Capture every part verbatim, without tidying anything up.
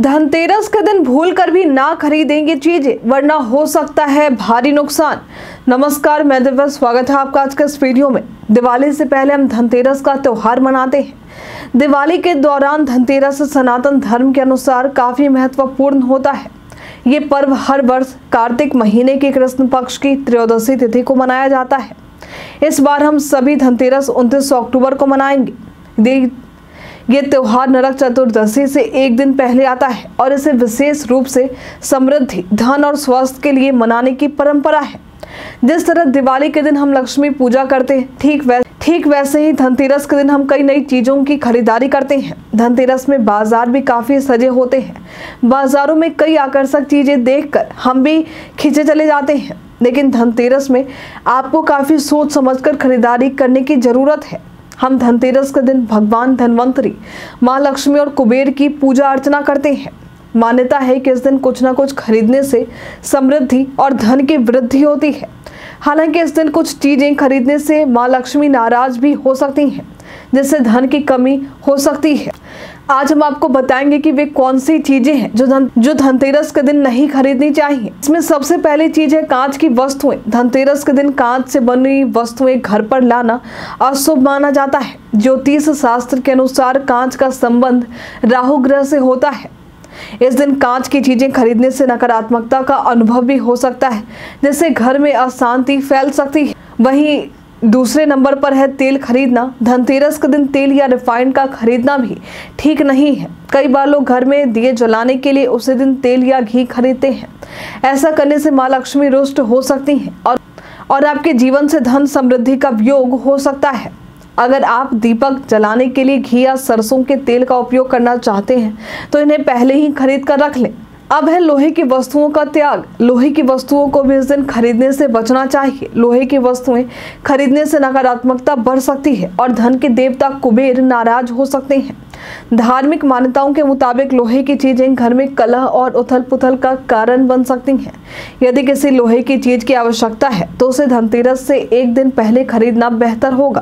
धनतेरस के दिन भूल कर भी ना खरीदेंगे चीजें वरना हो सकता है भारी नुकसान। नमस्कार, मैं दिव्या, स्वागत है आपका आज के इस वीडियो में। दिवाली से पहले हम धनतेरस का त्योहार मनाते हैं। दिवाली के दौरान धनतेरस सनातन धर्म के अनुसार काफी महत्वपूर्ण होता है। ये पर्व हर वर्ष कार्तिक महीने की कृष्ण पक्ष की त्रयोदशी तिथि को मनाया जाता है। इस बार हम सभी धनतेरस उनतीस अक्टूबर को मनाएंगे। ये त्योहार नरक चतुर्दशी से एक दिन पहले आता है और इसे विशेष रूप से समृद्धि, धन और स्वास्थ्य के लिए मनाने की परंपरा है। जिस तरह दिवाली के दिन हम लक्ष्मी पूजा करते हैं, ठीक वै ठीक वैसे ही धनतेरस के दिन हम कई नई चीजों की खरीदारी करते हैं। धनतेरस में बाजार भी काफी सजे होते हैं। बाजारों में कई आकर्षक चीजें देखकर हम भी खींचे चले जाते हैं। लेकिन धनतेरस में आपको काफी सोच समझकर खरीदारी करने की जरूरत है। हम धनतेरस के दिन भगवान धनवंतरी, माँ लक्ष्मी और कुबेर की पूजा अर्चना करते हैं। मान्यता है कि इस दिन कुछ ना कुछ खरीदने से समृद्धि और धन की वृद्धि होती है। हालांकि इस दिन कुछ चीजें खरीदने से माँ लक्ष्मी नाराज भी हो सकती हैं, जिससे धन की कमी हो सकती है। आज हम आपको बताएंगे कि वे कौन सी चीजें हैं जो धन जो धनतेरस के दिन नहीं खरीदनी चाहिए। इसमें सबसे पहली चीज है कांच की वस्तुएं। धनतेरस के दिन कांच से बनी वस्तुएं घर पर लाना अशुभ माना जाता है। ज्योतिष शास्त्र के अनुसार कांच का संबंध राहु ग्रह से होता है। इस दिन कांच की चीजें खरीदने से नकारात्मकता का अनुभव भी हो सकता है, जिससे घर में अशांति फैल सकती है। वहीं दूसरे नंबर पर है तेल खरीदना। धनतेरस के दिन तेल या रिफाइंड का खरीदना भी ठीक नहीं है। कई बार लोग घर में दिए जलाने के लिए उसी दिन तेल या घी खरीदते हैं। ऐसा करने से माँ लक्ष्मी रुष्ट हो सकती हैं और और आपके जीवन से धन समृद्धि का वियोग हो सकता है। अगर आप दीपक जलाने के लिए घी या सरसों के तेल का उपयोग करना चाहते हैं तो इन्हें पहले ही खरीद कर रख लें। अब है लोहे की वस्तुओं का त्याग। लोहे की वस्तुओं को भी इस दिन खरीदने से बचना चाहिए। लोहे की वस्तुएं खरीदने से नकारात्मकता बढ़ सकती है और धन के देवता कुबेर नाराज हो सकते हैं। धार्मिक मान्यताओं के मुताबिक लोहे की चीजें घर में कलह और उथल पुथल का कारण बन सकती हैं। यदि किसी लोहे की चीज की आवश्यकता है तो उसे धनतेरस से एक दिन पहले खरीदना बेहतर होगा।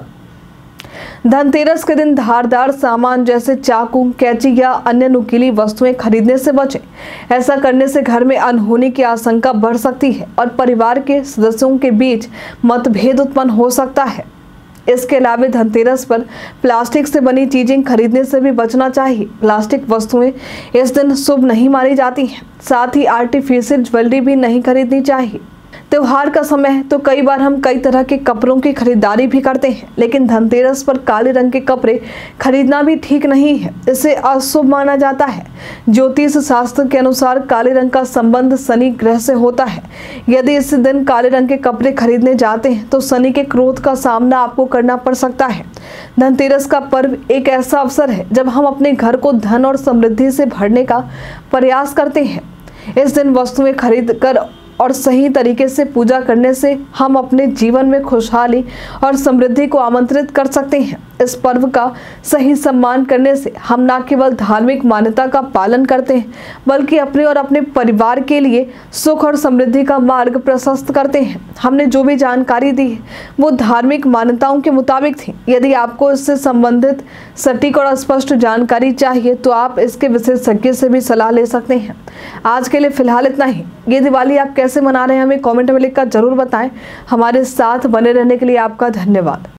धनतेरस के दिन धारदार सामान जैसे चाकू, कैंची या अन्य नुकीली वस्तुएं खरीदने से बचें। ऐसा करने से घर में अनहोनी की आशंका बढ़ सकती है और परिवार के सदस्यों के बीच मतभेद उत्पन्न हो सकता है। इसके अलावा धनतेरस पर प्लास्टिक से बनी चीजें खरीदने से भी बचना चाहिए। प्लास्टिक वस्तुएं इस दिन शुभ नहीं मानी जाती हैं। साथ ही आर्टिफिशियल ज्वेलरी भी नहीं खरीदनी चाहिए। त्योहार का समय है तो कई बार हम कई तरह के कपड़ों की खरीदारी भी करते हैं, लेकिन धनतेरस पर काले रंग के कपड़े खरीदना भी ठीक नहीं है। इसे अशुभ माना जाता है। ज्योतिष शास्त्र के अनुसार काले रंग का संबंध शनि ग्रह से होता है। यदि इस दिन काले रंग के कपड़े खरीदने जाते हैं तो शनि के क्रोध का सामना आपको करना पड़ सकता है। धनतेरस का पर्व एक ऐसा अवसर है जब हम अपने घर को धन और समृद्धि से भरने का प्रयास करते हैं। इस दिन वस्तुएं खरीद कर और सही तरीके से पूजा करने से हम अपने जीवन में खुशहाली और समृद्धि को आमंत्रित कर सकते हैं। इस पर्व का सही सम्मान करने से हम न केवल धार्मिक मान्यता का पालन करते हैं, बल्कि अपने और अपने परिवार के लिए सुख और समृद्धि का मार्ग प्रशस्त करते हैं। हमने जो भी जानकारी दी है वो धार्मिक मान्यताओं के मुताबिक थी। यदि आपको इससे संबंधित सटीक और स्पष्ट जानकारी चाहिए तो आप इसके विशेषज्ञ से भी सलाह ले सकते हैं। आज के लिए फिलहाल इतना ही। ये दिवाली आप कैसे मना रहे हैं हमें कमेंट में लिखकर जरूर बताएं। हमारे साथ बने रहने के लिए आपका धन्यवाद।